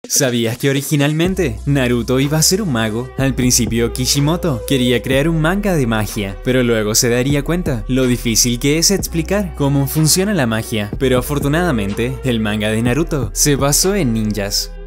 ¿Sabías que originalmente Naruto iba a ser un mago? Al principio Kishimoto quería crear un manga de magia, pero luego se daría cuenta lo difícil que es explicar cómo funciona la magia. Pero afortunadamente, el manga de Naruto se basó en ninjas.